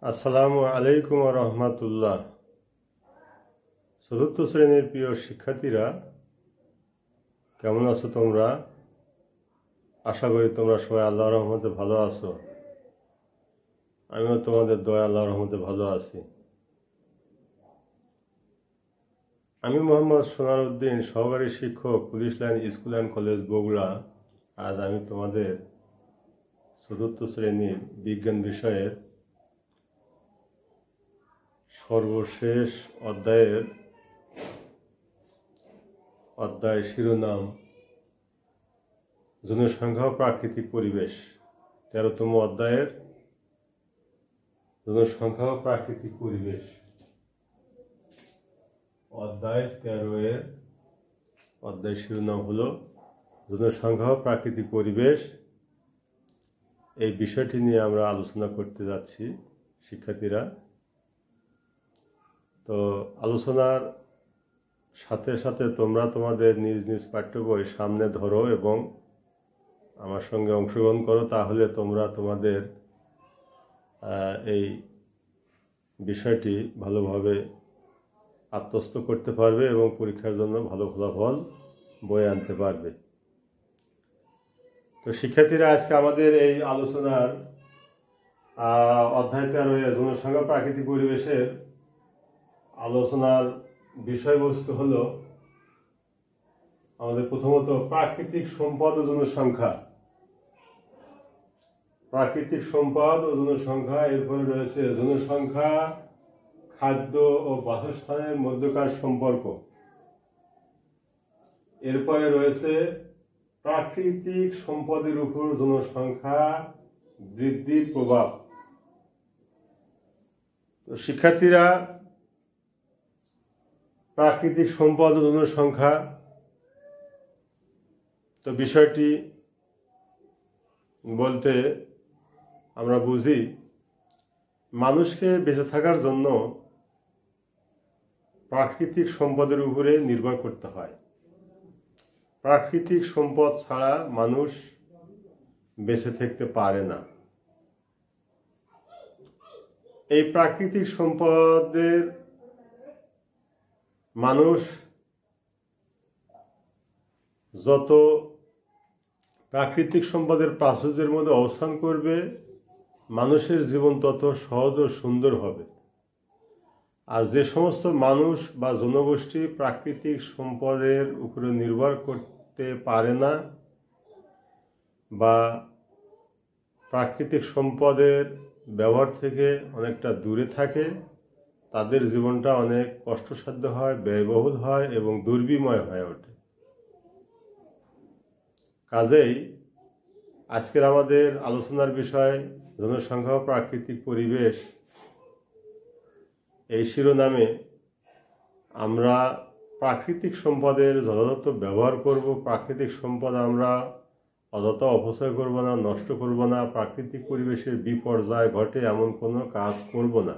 আসসালামু আলাইকুম রহমতুল্লাহ। চতুর্থ শ্রেণীর প্রিয় শিক্ষার্থীরা, কেমন আছো তোমরা? আশা করি তোমরা সবাই আল্লাহর রহমতে ভালো আছো। আমিও তোমাদের দয়া আল্লাহর রহমতে ভালো আছি। আমি মোহাম্মদ সোনার উদ্দিন, সহকারী শিক্ষক, police line school and college, Bogura. আজ আমি তোমাদের চতুর্থ শ্রেণীর বিজ্ঞান বিষয়ের সর্বশেষ অধ্যায় শিরোনাম জনসংখ্যা ও প্রাকৃতিক পরিবেশ, 13তম অধ্যায়ের জনসংখ্যা ও প্রাকৃতিক পরিবেশ। অধ্যায় 13 অধ্যায় শিরোনাম হলো জনসংখ্যা ও প্রাকৃতিক পরিবেশ। এই বিষয়টি নিয়ে আমরা আলোচনা করতে যাচ্ছি শিক্ষার্থীরা। তো আলোচনার সাথে সাথে তোমরা তোমাদের নিজ নিজ পাঠ্য বই সামনে ধরো এবং আমার সঙ্গে অংশগ্রহণ করো, তাহলে তোমরা তোমাদের এই বিষয়টি ভালোভাবে আত্মস্থ করতে পারবে এবং পরীক্ষার জন্য ভালো ফলাফল বয়ে আনতে পারবে। তো শিক্ষার্থীরা, আজকে আমাদের এই আলোচনার অধ্যায় 13 জনসংখ্যা প্রাকৃতিক পরিবেশের আলোচনার বিষয়বস্তু হলো আমাদের প্রথমত প্রাকৃতিক সম্পদ ও জনসংখ্যা। প্রাকৃতিক সম্পদ ও জনসংখ্যা, এরপরে রয়েছে জনসংখ্যা, খাদ্য ও বাসস্থানের মধ্যকার সম্পর্ক। এরপরে রয়েছে প্রাকৃতিক সম্পদের উপর জনসংখ্যা বৃদ্ধির প্রভাব। তো শিক্ষার্থীরা, প্রাকৃতিক সম্পদ ও জনসংখ্যা, তো বিষয়টি বলতে আমরা বুঝি মানুষকে বেঁচে থাকার জন্য প্রাকৃতিক সম্পদের উপরে নির্ভর করতে হয়। প্রাকৃতিক সম্পদ ছাড়া মানুষ বেঁচে থাকতে পারে না। এই প্রাকৃতিক সম্পদের মানুষ যত প্রাকৃতিক সম্পদের প্রাচুর্যের মধ্যে অবস্থান করবে, মানুষের জীবন তত সহজ ও সুন্দর হবে। আর যে সমস্ত মানুষ বা জনগোষ্ঠী প্রাকৃতিক সম্পদের উপরে নির্ভর করতে পারে না বা প্রাকৃতিক সম্পদের ব্যবহার থেকে অনেকটা দূরে থাকে, তাদের জীবনটা অনেক কষ্টসাধ্য হয়, ব্যয়বহুল হয় এবং দুর্বিময় হয়ে ওঠে। কাজেই আজকের আমাদের আলোচনার বিষয় জনসংখ্যা ও প্রাকৃতিক পরিবেশ। এই শিরোনামে আমরা প্রাকৃতিক সম্পদের যথাযথ ব্যবহার করব। প্রাকৃতিক সম্পদ আমরা অযথা অপচয় করব না, নষ্ট করব না। প্রাকৃতিক পরিবেশের বিপর্যয় ঘটে এমন কোনো কাজ করব না।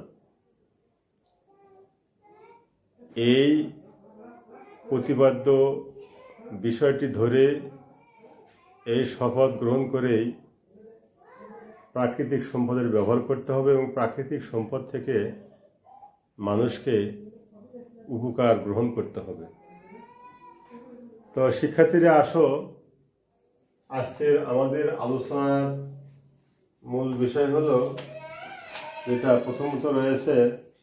এই প্রতিপাদ্য বিষয়টি ধরে, এই শপথ গ্রহণ করেই প্রাকৃতিক সম্পদের ব্যবহার করতে হবে এবং প্রাকৃতিক সম্পদ থেকে মানুষকে উপকার গ্রহণ করতে হবে। তো শিক্ষার্থীরা, আসো, আজকের আমাদের আলোচনার মূল বিষয় হলো, যেটা প্রথমত রয়েছে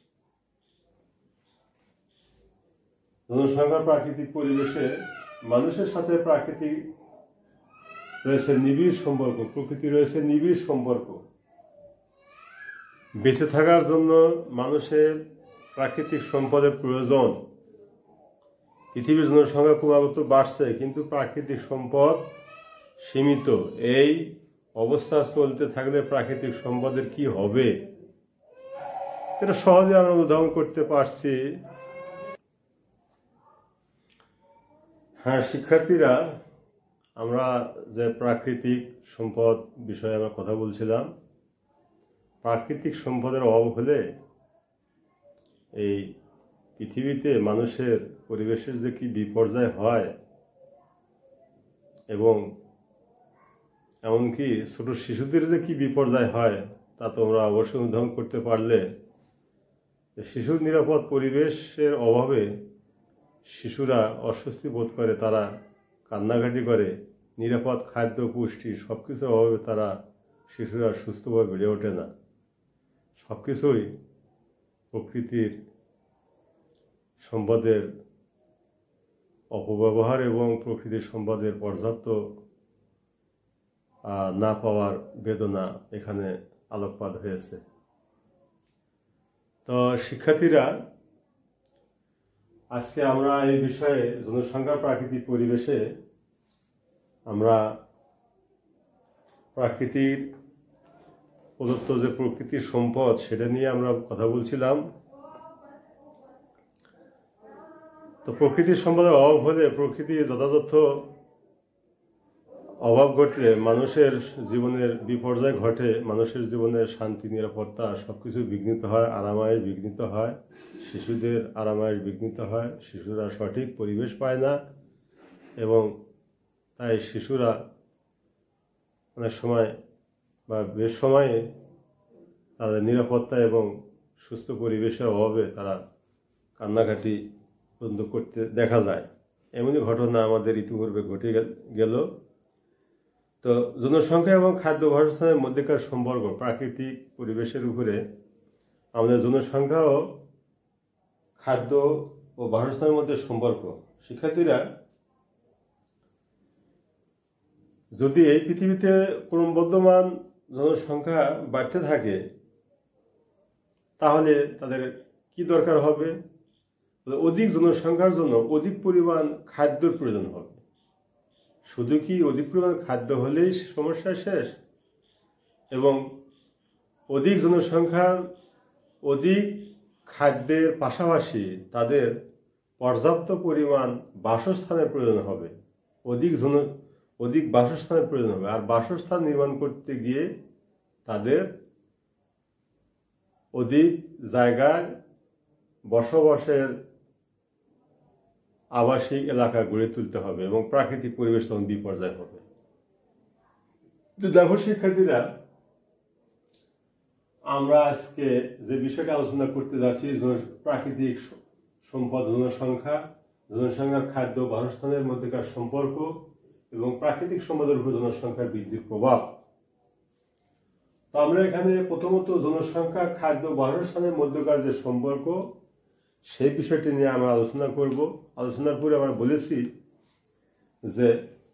জনসংখ্যা প্রাকৃতিক পরিবেশে মানুষের সাথে প্রাকৃতিক রয়েছে নিবিড় সম্পর্ক, প্রকৃতি রয়েছে নিবিড় সম্পর্ক। বেঁচে থাকার জন্য মানুষের প্রাকৃতিক সম্পদের প্রয়োজন। পৃথিবীর জনসংখ্যা ক্রমাগত বাড়ছে, কিন্তু প্রাকৃতিক সম্পদ সীমিত। এই অবস্থা চলতে থাকলে প্রাকৃতিক সম্পদের কি হবে, এটা সহজে আমরা উদাহরণ করতে পারছি। হ্যাঁ শিক্ষার্থীরা, আমরা যে প্রাকৃতিক সম্পদ বিষয়ে আমরা কথা বলছিলাম, প্রাকৃতিক সম্পদের অভাব হলে এই পৃথিবীতে মানুষের, পরিবেশের যে কি বিপর্যয় হয় এবং এমনকি ছোট শিশুদের যে কি বিপর্যয় হয় তা তোমরা অবশ্যই অনুধাবন করতে পারলে শিশুর নিরাপদ পরিবেশের অভাবে শিশুরা অস্বস্তি বোধ করে, তারা কান্নাকাটি করে, নিরাপদ খাদ্য পুষ্টি সব কিছুর অভাবে শিশুরা সুস্থভাবে বেড়ে ওঠে না। সব কিছুই প্রকৃতির সম্পদের অপব্যবহার এবং প্রকৃতির সম্পদের পর্যাপ্ত না পাওয়ার বেদনা এখানে আলোকপাত হয়েছে। তো শিক্ষার্থীরা, আজকে আমরা এই বিষয়ে জনসংখ্যা প্রাকৃতিক পরিবেশে আমরা প্রাকৃতিক প্রদত্ত যে প্রকৃতির সম্পদ সেটা নিয়ে আমরা কথা বলছিলাম। তো প্রকৃতির সম্পদের অভাব হলে, প্রকৃতির যথাযথ অভাব ঘটলে মানুষের জীবনের বিপর্যয় ঘটে, মানুষের জীবনের শান্তি নিরাপত্তা সব কিছু বিঘ্নিত হয়, আরামায়েশ বিঘ্নিত হয়, শিশুদের আরামায়েশ বিঘ্নিত হয়, শিশুরা সঠিক পরিবেশ পায় না এবং তাই শিশুরা অনেক সময় বা বেশ সময়ে তাদের নিরাপত্তা এবং সুস্থ পরিবেশের অভাবে তারা কান্নাকাটি বন্ধ করতে দেখা যায়। এমনই ঘটনা আমাদের ইতিপূর্বে ঘটে গেল। তো জনসংখ্যা এবং খাদ্য বাসস্থানের মধ্যেকার সম্পর্ক, প্রাকৃতিক পরিবেশের উপরে আমাদের জনসংখ্যা ও খাদ্য ও বাসস্থানের মধ্যে সম্পর্ক। শিক্ষার্থীরা, যদি এই পৃথিবীতে ক্রমবর্ধমান জনসংখ্যা বাড়তে থাকে তাহলে তাদের কি দরকার হবে? অধিক জনসংখ্যার জন্য অধিক পরিমাণ খাদ্যের প্রয়োজন হবে। শুধু কি অধিক পরিমাণ খাদ্য হলেই সমস্যা শেষ? এবং অধিক জনসংখ্যার অধিক খাদ্যের পাশাপাশি তাদের পর্যাপ্ত পরিমাণ বাসস্থানের প্রয়োজন হবে, অধিক বাসস্থানের প্রয়োজন হবে। আর বাসস্থান নির্মাণ করতে গিয়ে তাদের অধিক জায়গায় বসবাসের আবাসিক এলাকা গড়ে তুলতে হবে এবং প্রাকৃতিক পরিবেশ তখন বিপর্যয় হবে। দেখো শিক্ষার্থীরা, আমরা আজকে যে বিষয়টা আলোচনা করতে যাচ্ছি, প্রাকৃতিক সম্পদ, জনসংখ্যা, খাদ্য, বাসস্থানের মধ্যেকার সম্পর্ক এবং প্রাকৃতিক সম্পদের উপর জনসংখ্যার বৃদ্ধির প্রভাব। তো আমরা এখানে প্রথমত জনসংখ্যা, খাদ্য, বাসস্থানের মধ্যকার যে সম্পর্ক সেই বিষয়টি নিয়ে আমরা আলোচনা করব। আলোচনার পরে আমরা বলেছি যে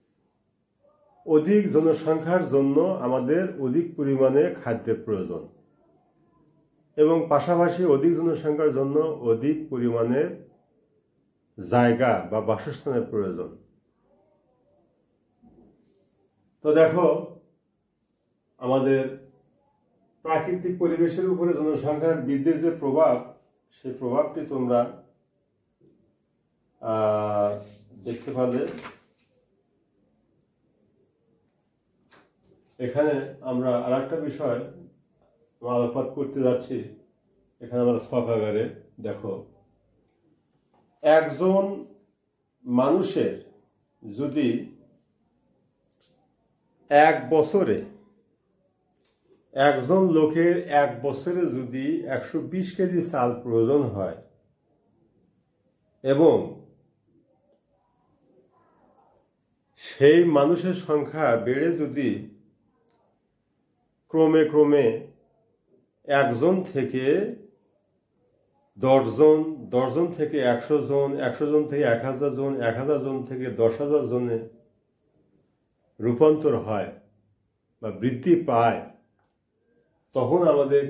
অধিক জনসংখ্যার জন্য আমাদের অধিক পরিমাণে খাদ্যের প্রয়োজন এবং পাশাপাশি অধিক জনসংখ্যার জন্য অধিক পরিমাণে জায়গা বা বাসস্থানের প্রয়োজন। তো দেখো, আমাদের প্রাকৃতিক পরিবেশের উপরে জনসংখ্যার বৃদ্ধির যে প্রভাব, সেই প্রভাবটি তোমরা দেখতে পাবে। এখানে আমরা আরেকটা বিষয় আলোকপাত করতে যাচ্ছি। এখানে আমরা ছকাগারে দেখো, একজন মানুষের যদি একজন লোকের এক বছরে যদি 120 কেজি চাল প্রয়োজন হয় এবং সেই মানুষের সংখ্যা বেড়ে যদি ক্রমে ক্রমে 1 জন থেকে 10 জন, 10 জন থেকে 100 জন, 100 জন থেকে 1000 জন, 1000 জন থেকে 10,000 জনে রূপান্তর হয় বা বৃদ্ধি পায়, তখন আমাদের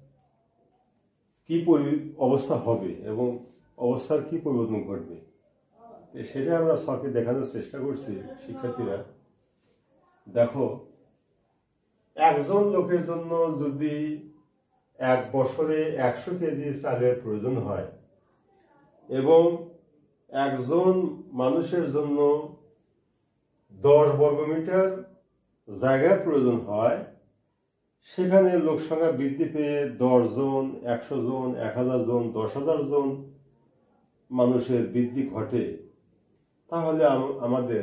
কি অবস্থা হবে এবং অবস্থার কি পরিবর্তন ঘটবে সেটা আমরা ছকে দেখানোর চেষ্টা করছি। শিক্ষার্থীরা দেখো, একজন লোকের জন্য যদি 1 বছরে 100 কেজি চালের প্রয়োজন হয় এবং একজন মানুষের জন্য 10 বর্গমিটার জায়গার প্রয়োজন হয়, সেখানে লোক সংখ্যা বৃদ্ধি পেয়ে 10 জন, 100 জন, 1000 জন, 10,000 জন মানুষের বৃদ্ধি ঘটে, তাহলে আমাদের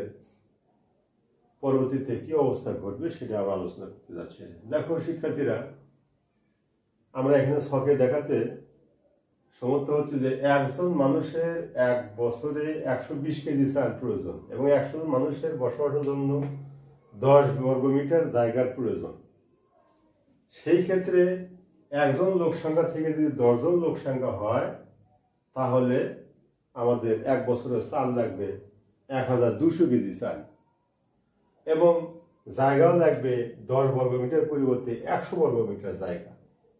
পরবর্তীতে কি অবস্থা ঘটবে সেটা আমরা আলোচনা করতে যাচ্ছি। দেখো শিক্ষার্থীরা, আমরা এখানে ছকে দেখাতে সমর্থ হচ্ছে যে একজন মানুষের এক বছরে 120 কেজি চাল প্রয়োজন এবং 100 মানুষের বসবাসের জন্য 10 বর্গমিটার জায়গার প্রয়োজন। সেই ক্ষেত্রে একজন লোক সংখ্যা থেকে যদি 10 জন লোক সংখ্যা হয় তাহলে আমাদের এক বছরের চাল লাগবে 1200 কেজি চাল এবং জায়গাও লাগবে 10 বর্গমিটার পরিবর্তে 100 বর্গমিটার জায়গা।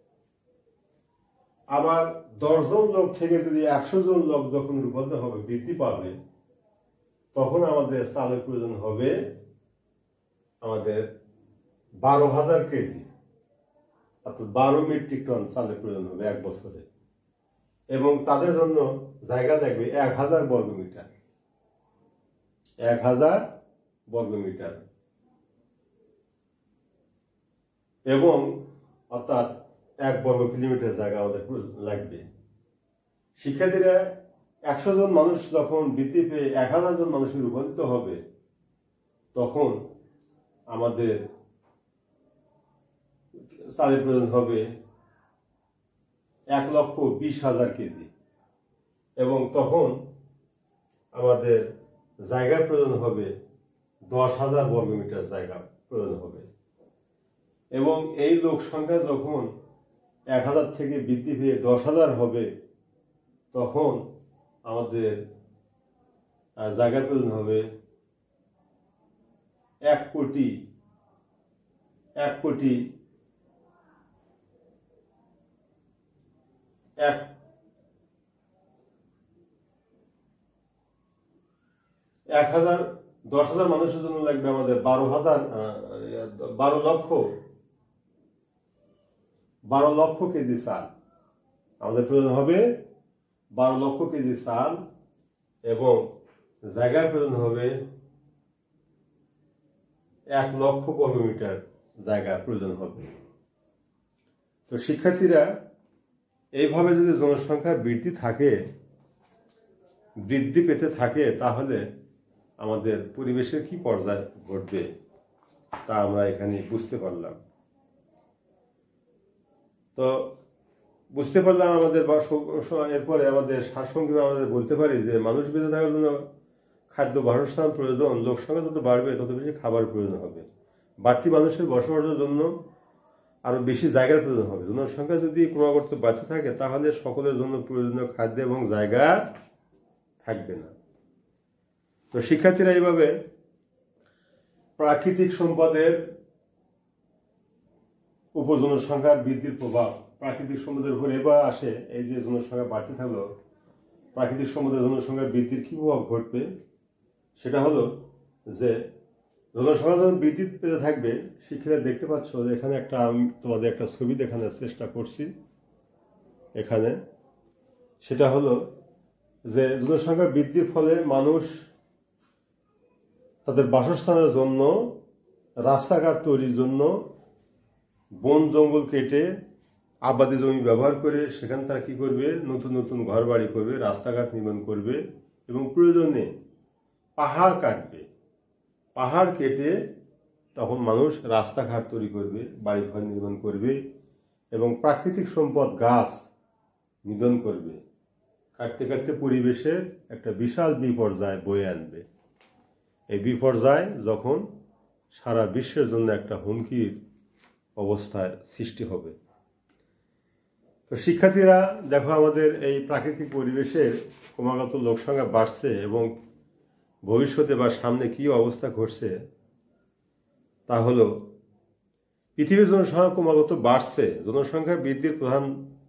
আবার 10 জন লোক থেকে যদি 100 জন লোক যখন রূপান্তর হবে বৃদ্ধি পাবে তখন আমাদের চালের প্রয়োজন হবে আমাদের 12,000 কেজি, অর্থাৎ 12 মেট্রিক টন চালের প্রয়োজন হবে এক বছরে এবং তাদের জন্য জায়গা লাগবে 1000 বর্গমিটার, 1000 বর্গমিটার এবং অর্থাৎ 1 বর্গ কিলোমিটার জায়গা আমাদের লাগবে। শিক্ষার্থীরা 100 জন মানুষ যখন বৃদ্ধি পেয়ে 1000 জন মানুষে রূপান্তরিত হবে তখন আমাদের চালের প্রয়োজন হবে 1,20,000 কেজি এবং তখন আমাদের জায়গার প্রয়োজন হবে 10,000 বর্গমিটার জায়গা প্রয়োজন হবে এবং এই লোক সংখ্যা যখন 1000 থেকে বৃদ্ধি পেয়ে 10,000 হবে তখন আমাদের জায়গার প্রয়োজন হবে 10,000 মানুষের জন্য লাগবে আমাদের 12 লক্ষ কেজি চাল। আমাদের প্রয়োজন হবে 12 লক্ষ কেজি চাল এবং জায়গার প্রয়োজন হবে 1 লক্ষ বর্গমিটার জায়গা প্রয়োজন হবে। তো শিক্ষার্থীরা এইভাবে যদি জনসংখ্যা বৃদ্ধি পেতে থাকে তাহলে আমাদের পরিবেশের কি পর্যায় ঘটবে তা আমরা এখানে বুঝতে পারলাম। তো বুঝতে পারলাম আমাদের এরপরে আমাদের সারসংক্ষেপে আমাদের বলতে পারি যে মানুষ বেঁচে থাকার জন্য খাদ্য বাসস্থান প্রয়োজন, লোক সংখ্যা যত বাড়বে তত বেশি খাবার প্রয়োজন হবে, বাড়তি মানুষের বসবাসের জন্য আরো বেশি জায়গার প্রয়োজন হবে। জনসংখ্যা যদি ক্রমাগত বাড়তে থাকে তাহলে সকলের জন্য প্রয়োজনীয় খাদ্য এবং জায়গা থাকবে না। তো শিক্ষার্থীরা এইভাবে প্রাকৃতিক সম্পদের উপর জনসংখ্যার বৃদ্ধির প্রভাব, প্রাকৃতিক সম্পদের উপর এবার আসে এই যে জনসংখ্যা বাড়তে থাকলো, প্রাকৃতিক সম্পদের জনসংখ্যা বৃদ্ধির কি প্রভাব ঘটবে সেটা হলো যে জনসংখ্যা যখন বৃদ্ধি পেতে থাকবে, শিক্ষার্থীরা দেখতে পাচ্ছ যে এখানে আমি তোমাদের একটা ছবি দেখানোর চেষ্টা করছি এখানে। সেটা হলো যে জনসংখ্যা বৃদ্ধির ফলে মানুষ তাদের বাসস্থানের জন্য, রাস্তাঘাট তৈরির জন্য বন জঙ্গল কেটে আবাদি জমি ব্যবহার করে সেখানে তারা কি করবে, নতুন নতুন ঘর বাড়ি করবে, রাস্তাঘাট নির্মাণ করবে এবং প্রয়োজনে পাহাড় কাটবে। পাহাড় কেটে তখন মানুষ রাস্তাঘাট তৈরি করবে, বাড়িঘর নির্মাণ করবে এবং প্রাকৃতিক সম্পদ গাছ নিধন করবে। কাটতে কাটতে পরিবেশের একটা বিশাল বিপর্যয় বয়ে আনবে। এই বিপর্যয় যখন সারা বিশ্বের জন্য একটা হুমকির অবস্থার সৃষ্টি হবে। তো শিক্ষার্থীরা দেখো আমাদের এই প্রাকৃতিক পরিবেশের ক্রমাগত লোকসংখ্যা বাড়ছে এবং ভবিষ্যতে বা সামনে কি অবস্থা ঘটছে তা হলো পৃথিবীর জনসংখ্যা ক্রমাগত বাড়ছে। জনসংখ্যা বৃদ্ধির প্রধান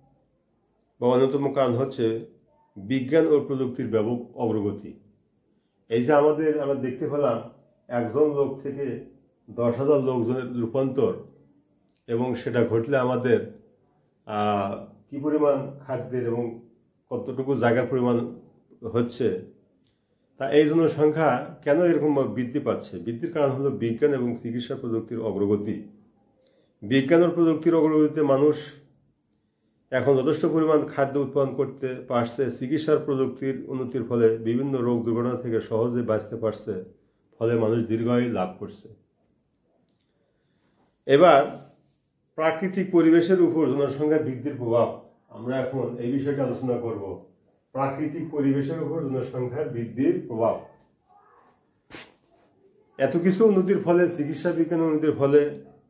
বা অন্যতম কারণ হচ্ছে বিজ্ঞান ও প্রযুক্তির ব্যাপক অগ্রগতি। এই যে আমরা দেখতে পেলাম একজন লোক থেকে 10,000 লোকজনের রূপান্তর এবং সেটা ঘটলে আমাদের কি পরিমাণ খাদ্যের এবং কতটুকু জায়গার পরিমাণ হচ্ছে, তা এই জনসংখ্যা কেন এরকম বৃদ্ধি পাচ্ছে? বৃদ্ধির কারণ হলো বিজ্ঞান এবং চিকিৎসা প্রযুক্তির অগ্রগতি। বিজ্ঞান ও প্রযুক্তির অগ্রগতিতে মানুষ এখন যথেষ্ট পরিমাণ খাদ্য উৎপাদন করতে পারছে। চিকিৎসার প্রযুক্তির উন্নতির ফলে বিভিন্ন রোগ দুর্ঘটনা থেকে সহজে বাঁচতে পারছে, ফলে মানুষ দীর্ঘায়ু লাভ করছে। এবার প্রাকৃতিক পরিবেশের উপর জনসংখ্যা বৃদ্ধির প্রভাব, আমরা এখন এই বিষয়টা আলোচনা করব। প্রাকৃতিক পরিবেশের উপর জনসংখ্যা বৃদ্ধির প্রভাব। এত কিছু উন্নতির ফলে, চিকিৎসা বিজ্ঞান উন্নতির ফলে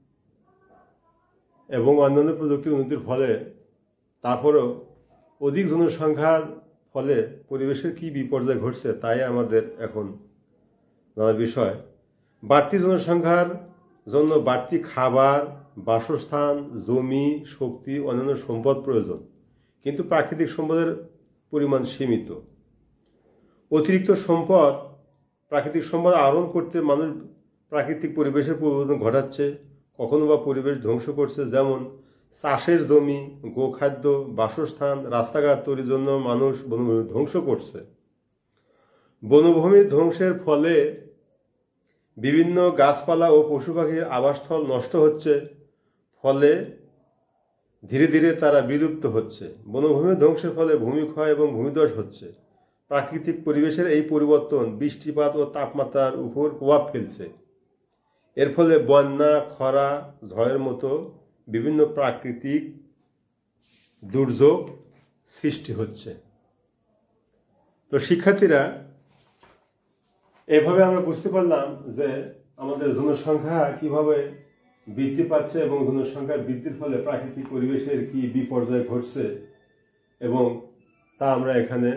এবং অন্যান্য প্রযুক্তির উন্নতির ফলে, তারপরেও অধিক জনসংখ্যার ফলে পরিবেশের কি বিপর্যয় ঘটছে তাই আমাদের এখন জানার বিষয়। বাড়তি জনসংখ্যার জন্য বাড়তি খাবার, বাসস্থান, জমি, শক্তি, অন্যান্য সম্পদ প্রয়োজন, কিন্তু প্রাকৃতিক সম্পদের পরিমাণ সীমিত। অতিরিক্ত সম্পদ, প্রাকৃতিক সম্পদ আহরণ করতে মানুষ প্রাকৃতিক পরিবেশের পরিবর্তন ঘটাচ্ছে, কখনো বা পরিবেশ ধ্বংস করছে। যেমন চাষের জমি, গোখাদ্য, বাসস্থান, রাস্তাঘাট তৈরির জন্য মানুষ বনভূমি ধ্বংস করছে। বনভূমির ধ্বংসের ফলে বিভিন্ন গাছপালা ও পশু পাখির আবাসস্থল নষ্ট হচ্ছে, ফলে ধীরে ধীরে তারা বিলুপ্ত হচ্ছে। বনভূমির ধ্বংসের ফলে ভূমিক্ষয় এবং ভূমিধস হচ্ছে। প্রাকৃতিক পরিবেশের এই পরিবর্তন বৃষ্টিপাত ও তাপমাত্রার উপর প্রভাব ফেলছে। এর ফলে বন্যা, খরা, ঝড়ের মতো বিভিন্ন প্রাকৃতিক দুর্যোগ সৃষ্টি হচ্ছে। তো শিক্ষার্থীরা, এভাবে আমরা বুঝতে পারলাম যে আমাদের জনসংখ্যা কিভাবে বৃদ্ধি পাচ্ছে এবং জনসংখ্যা বৃদ্ধির ফলে প্রাকৃতিক পরিবেশের কি বিপর্যয় ঘটছে, এবং তা আমরা এখানে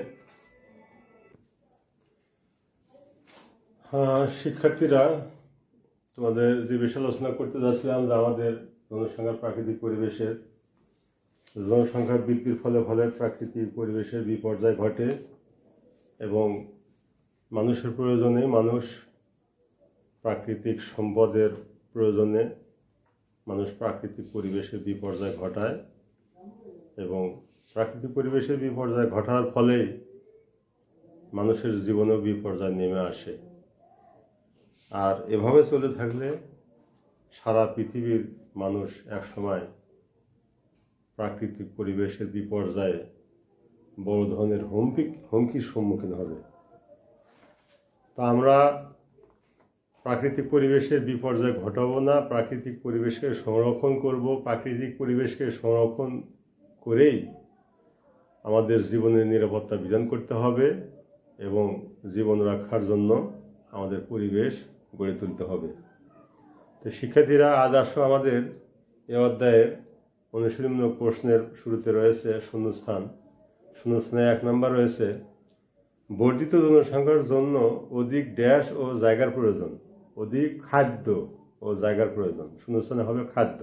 শিক্ষার্থীরা তোমাদের যে বিষয় আলোচনা করতে যাচ্ছিলাম যে আমাদের জনসংখ্যা প্রাকৃতিক পরিবেশের জনসংখ্যা বৃদ্ধির ফলে প্রাকৃতিক পরিবেশের বিপর্যয় ঘটে এবং মানুষের প্রয়োজনে, মানুষ প্রাকৃতিক সম্পদের প্রয়োজনে মানুষ প্রাকৃতিক পরিবেশের বিপর্যয় ঘটায় এবং প্রাকৃতিক পরিবেশের বিপর্যয় ঘটার ফলেই মানুষের জীবনেও বিপর্যয় নেমে আসে। আর এভাবে চলে থাকলে সারা পৃথিবীর মানুষ একসময় প্রাকৃতিক পরিবেশের বিপর্যয়ে বড় ধরনের হুমকির সম্মুখীন হবে। তো আমরা প্রাকৃতিক পরিবেশের বিপর্যয় ঘটাবো না, প্রাকৃতিক পরিবেশকে সংরক্ষণ করব। প্রাকৃতিক পরিবেশকে সংরক্ষণ করেই আমাদের জীবনের নিরাপত্তা বিধান করতে হবে এবং জীবন রক্ষার জন্য আমাদের পরিবেশ গড়ে তুলতে হবে। তো শিক্ষার্থীরা, আজ আসো আমাদের এ অধ্যায়ের অনুশীলনমূলক প্রশ্নের শুরুতে রয়েছে শূন্যস্থান। শূন্যস্থানে 1 নম্বর রয়েছে, বর্ধিত জনসংখ্যার জন্য অধিক ড্যাশ ও জায়গার প্রয়োজন। অধিক খাদ্য ও জায়গার প্রয়োজন। শূন্যস্থানে হবে খাদ্য।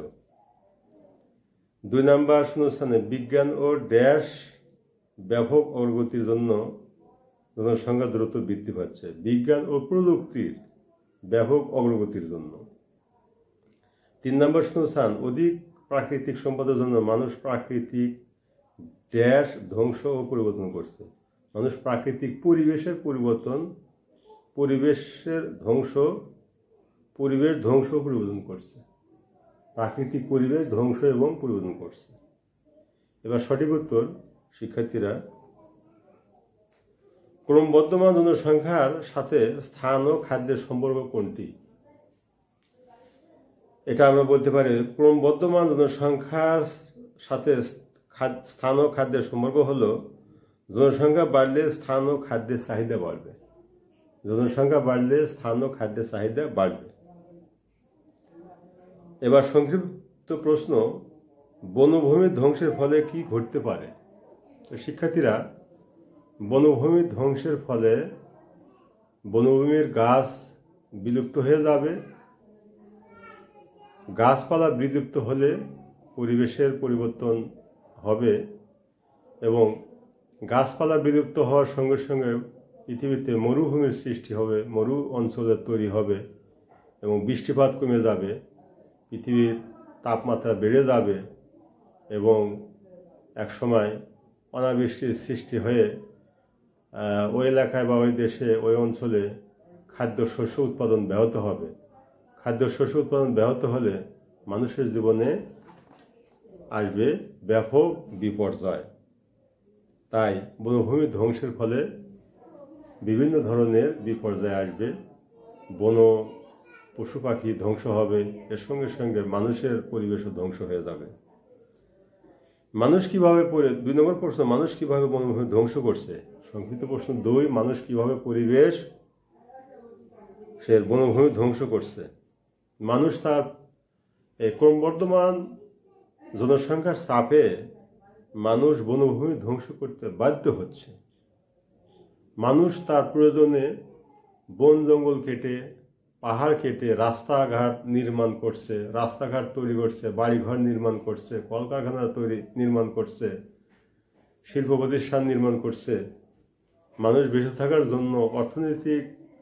2 নম্বর শূন্যস্থানে, বিজ্ঞান ও ড্যাশ ব্যাপক অগ্রগতির জন্য জনসংখ্যা দ্রুত বৃদ্ধি পাচ্ছে। বিজ্ঞান ও প্রযুক্তির ব্যাপক অগ্রগতির জন্য। 3 নম্বর শূন্যস্থান, অধিক প্রাকৃতিক সম্পদের জন্য মানুষ প্রাকৃতিক ড্যাশ ধ্বংস ও পরিবর্তন করছে। মানুষ প্রাকৃতিক পরিবেশের পরিবর্তন, পরিবেশ ধ্বংস ও পরিবর্তন করছে। প্রাকৃতিক পরিবেশ ধ্বংস এবং পরিবর্তন করছে। এবার সঠিক উত্তর শিক্ষার্থীরা, ক্রমবর্ধমান জনসংখ্যার সাথে স্থান ও খাদ্যের সম্পর্ক কোনটি? এটা আমরা বলতে পারি, ক্রমবর্ধমান জনসংখ্যার সাথে স্থান ও খাদ্যের সম্পর্ক হলো, জনসংখ্যা বাড়লে স্থান ও খাদ্যের চাহিদা বাড়বে। জনসংখ্যা বাড়লে স্থান ও খাদ্যের চাহিদা বাড়বে। এবার সংক্ষিপ্ত প্রশ্ন, বনভূমি ধ্বংসের ফলে কি ঘটতে পারে? তো শিক্ষার্থীরা, বনভূমি ধ্বংসের ফলে বনভূমির গাছ বিলুপ্ত হয়ে যাবে। গাছপালা বিলুপ্ত হলে পরিবেশের পরিবর্তন হবে এবং গাছপালা বিলুপ্ত হওয়ার সঙ্গে সঙ্গে পৃথিবীতে মরুভূমির সৃষ্টি হবে, মরু অঞ্চলের তৈরি হবে এবং বৃষ্টিপাত কমে যাবে, পৃথিবীর তাপমাত্রা বেড়ে যাবে এবং একসময় অনাবৃষ্টির সৃষ্টি হয়ে ওই এলাকায় বা ওই দেশে, ওই অঞ্চলে খাদ্যশস্য উৎপাদন ব্যাহত হবে। খাদ্যশস্য উৎপাদন ব্যাহত হলে মানুষের জীবনে আসবে ব্যাপক বিপর্যয়। তাই বনভূমি ধ্বংসের ফলে বিভিন্ন ধরনের বিপর্যয় আসবে। বন পশু পাখি ধ্বংস হবে, এর সঙ্গে সঙ্গে মানুষের পরিবেশও ধ্বংস হয়ে যাবে। মানুষ কিভাবে 2 নম্বর প্রশ্ন, মানুষ কিভাবে বনভূমি ধ্বংস করছে। সংক্ষিপ্ত প্রশ্ন 2, মানুষ কিভাবে পরিবেশ সে বনভূমি ধ্বংস করছে। মানুষ তার এই ক্রমবর্ধমান জনসংখ্যার চাপে মানুষ বনভূমি ধ্বংস করতে বাধ্য হচ্ছে। মানুষ তার প্রয়োজনে বন জঙ্গল কেটে, পাহাড় কেটে রাস্তাঘাট নির্মাণ করছে, রাস্তাঘাট তৈরি করছে, বাড়িঘর নির্মাণ করছে, কলকারখানা নির্মাণ করছে, শিল্প প্রতিষ্ঠান নির্মাণ করছে। মানুষ বেঁচে থাকার জন্য অর্থনৈতিক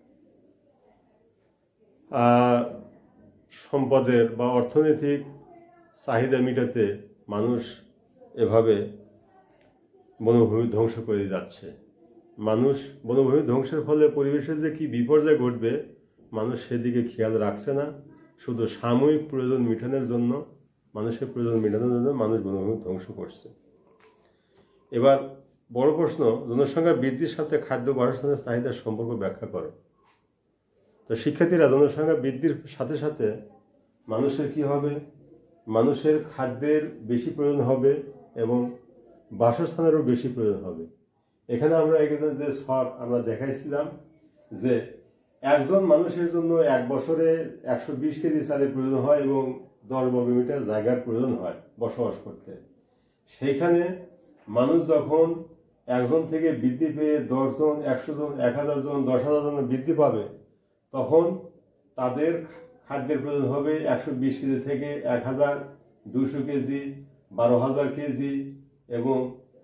সম্পদের বা অর্থনৈতিক চাহিদা মেটাতে মানুষ এভাবে বনভূমি ধ্বংস করে যাচ্ছে। মানুষ বনভূমি ধ্বংসের ফলে পরিবেশের যে কি বিপর্যয় ঘটবে মানুষ সেদিকে খেয়াল রাখছে না। শুধু সাময়িক প্রয়োজন মেটানোর জন্য, মানুষের প্রয়োজন মেটানোর জন্য মানুষ বনভূমি ধ্বংস করছে। এবার বড় প্রশ্ন, জনসংখ্যা বৃদ্ধির সাথে খাদ্য বাসস্থানের চাহিদার সম্পর্ক ব্যাখ্যা করো। তো শিক্ষার্থীরা, জনসংখ্যা বৃদ্ধির সাথে সাথে মানুষের কি হবে, মানুষের খাদ্যের বেশি প্রয়োজন হবে এবং বাসস্থানেরও বেশি প্রয়োজন হবে। এখানে আমরা এখানে যে শর্ট আমরা দেখাইছিলাম যে একজন মানুষের জন্য 1 বছরে 120 কেজি চালের প্রয়োজন হয় এবং 10 বর্গমিটার জায়গার প্রয়োজন হয় বসবাস করতে। সেইখানে মানুষ যখন একজন থেকে বৃদ্ধি পেয়ে 10 জন, 100 জন, 1000 জন, 10,000 জন বৃদ্ধি পাবে, তখন তাদের খাদ্যের প্রয়োজন হবে 120 কেজি থেকে 1200 কেজি, 12,000 কেজি এবং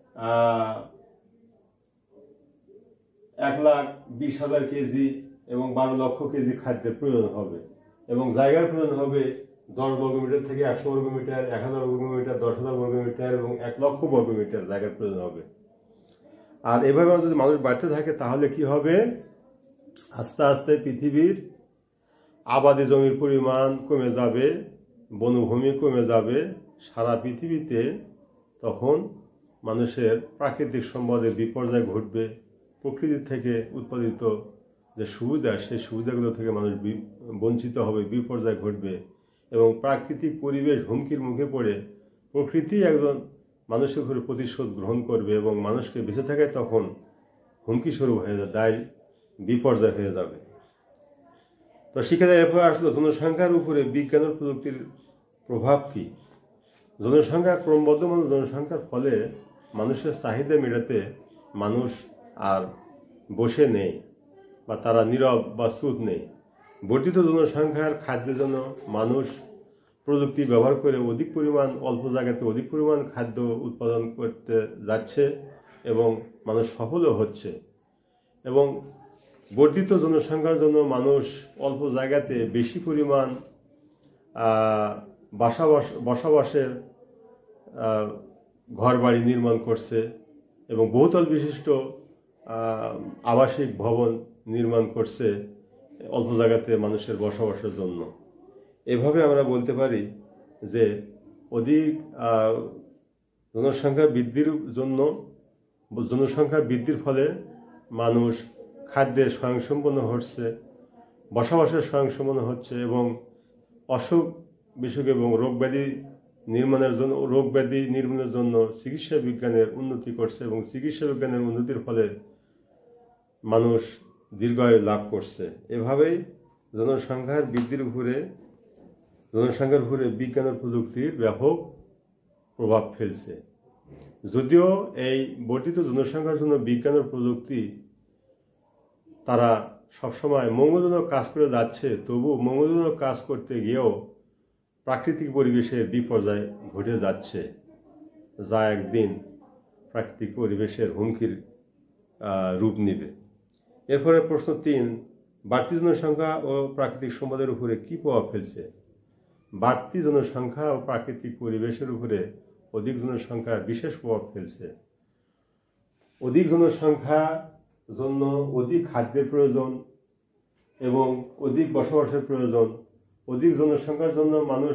1,20,000 কেজি এবং 12 লক্ষ কেজি খাদ্যের প্রয়োজন হবে এবং জায়গার প্রয়োজন হবে 10 বর্গমিটার থেকে 100 বর্গমিটার, 1000 বর্গমিটার, 10,000 বর্গমিটার এবং 1 লক্ষ বর্গমিটার জায়গার প্রয়োজন হবে। আর এভাবে যদি মানুষ বাড়তে থাকে তাহলে কি হবে, আস্তে আস্তে পৃথিবীর আবাদি জমির পরিমাণ কমে যাবে, বনভূমি কমে যাবে সারা পৃথিবীতে। তখন মানুষের প্রাকৃতিক সম্পদের বিপর্যয় ঘটবে, প্রকৃতি থেকে উৎপাদিত যে সুবিধা সেই সুবিধাগুলো থেকে মানুষ বঞ্চিত হবে, বিপর্যয় ঘটবে এবং প্রাকৃতিক পরিবেশ হুমকির মুখে পড়ে প্রকৃতি একজন মানুষের উপরে প্রতিশোধ গ্রহণ করবে এবং মানুষকে বেঁচে থাকায় তখন হুমকি স্বরূপ হয়ে যাবে, দায় বিপর্যয় হয়ে যাবে। তো শিক্ষার্থীরা, এরপরে আসলো জনসংখ্যার উপরে বিজ্ঞান ও প্রযুক্তির প্রভাব কি। জনসংখ্যা ক্রমবর্ধমান জনসংখ্যার ফলে মানুষের চাহিদা মেটাতে মানুষ আর বসে নেই বা তারা নীরব বা চুপ নেই। বর্ধিত জনসংখ্যার খাদ্যের জন্য মানুষ প্রযুক্তি ব্যবহার করে অধিক পরিমাণ, অল্প জায়গাতে অধিক পরিমাণ খাদ্য উৎপাদন করতে যাচ্ছে এবং মানুষ সফলও হচ্ছে। এবং বর্ধিত জনসংখ্যার জন্য মানুষ অল্প জায়গাতে বেশি পরিমাণ বসবাসের ঘর বাড়ি নির্মাণ করছে এবং বহুতল বিশিষ্ট আবাসিক ভবন নির্মাণ করছে অল্প জায়গাতে মানুষের বসবাসের জন্য। এভাবে আমরা বলতে পারি যে অধিক জনসংখ্যা বৃদ্ধির ফলে মানুষ খাদ্যের স্বয়ংসম্পন্ন হচ্ছে, বসবাসের স্বয়ংসম্পন্ন হচ্ছে এবং অসুখ বিসুখ এবং রোগ ব্যাধি নির্মূলের জন্য চিকিৎসা বিজ্ঞানের উন্নতি করছে এবং চিকিৎসা বিজ্ঞানের উন্নতির ফলে মানুষ দীর্ঘায়ু লাভ করছে। এভাবেই জনসংখ্যার উপরে বিজ্ঞান ও প্রযুক্তির ব্যাপক প্রভাব ফেলছে। যদিও এই বর্ধিত জনসংখ্যার জন্য বিজ্ঞান ও প্রযুক্তি তারা সবসময় মঙ্গলজনক কাজ করে যাচ্ছে, তবু মঙ্গলজনক কাজ করতে গিয়েও প্রাকৃতিক পরিবেশের বিপর্যয় ঘটে যাচ্ছে, যা একদিন প্রাকৃতিক পরিবেশের হুমকির রূপ নেবে। এরপরে প্রশ্ন 3, বাড়তি জনসংখ্যা ও প্রাকৃতিক সম্পদের উপরে কি প্রভাব ফেলছে। বাড়তি জনসংখ্যা ও প্রাকৃতিক পরিবেশের উপরে অধিক জনসংখ্যা বিশেষ প্রভাব ফেলছে। অধিক জনসংখ্যার জন্য অধিক খাদ্যের প্রয়োজন এবং অধিক বসবাসের প্রয়োজন। অধিক জনসংখ্যার জন্য মানুষ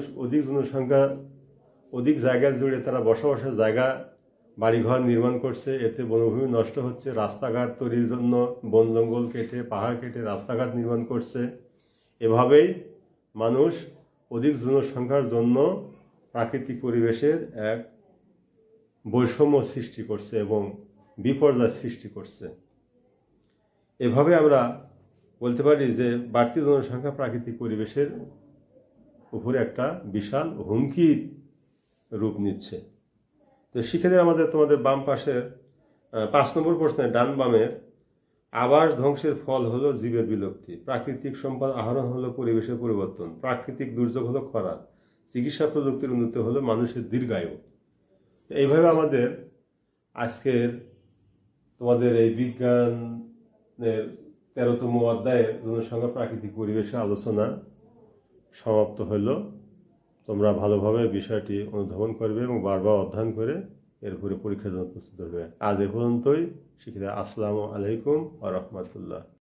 অধিক জায়গা জুড়ে তারা বসবাসের জায়গা, বাড়িঘর নির্মাণ করছে, এতে বনভূমি নষ্ট হচ্ছে। রাস্তাঘাট তৈরির জন্য বন জঙ্গল কেটে, পাহাড় কেটে রাস্তাঘাট নির্মাণ করছে। এভাবেই মানুষ অধিক জনসংখ্যার জন্য প্রাকৃতিক পরিবেশের এক বৈষম্য সৃষ্টি করছে এবং বিপর্যয় সৃষ্টি করছে। এভাবে আমরা বলতে পারি যে বাড়তি জনসংখ্যা প্রাকৃতিক পরিবেশের উপরে একটা বিশাল হুমকির রূপ নিচ্ছে। তো শিক্ষার্থীরা তোমাদের বাম পাশের 5 নম্বর প্রশ্নে ডান বামের আবাস ধ্বংসের ফল হলো জীবের বিলুপ্তি, প্রাকৃতিক সম্পদ আহরণ হলো পরিবেশের পরিবর্তন, প্রাকৃতিক দুর্যোগ হলো খরা, চিকিৎসা প্রযুক্তির উন্নতি হলো মানুষের দীর্ঘায়ু। এইভাবে আমাদের আজকের তোমাদের এই বিজ্ঞানের 13তম অধ্যায়ের জনসংখ্যা প্রাকৃতিক পরিবেশের আলোচনা সমাপ্ত হইল। তোমরা ভালোভাবে বিষয়টি অনুধাবন করবে এবং বারবার অধ্যয়ন করে এরপরে পরীক্ষার জন্য প্রস্তুত হবে। আজ এ পর্যন্তই। শিক্ষিতা আসসালামু আলাইকুম ওয়া রাহমাতুল্লাহ।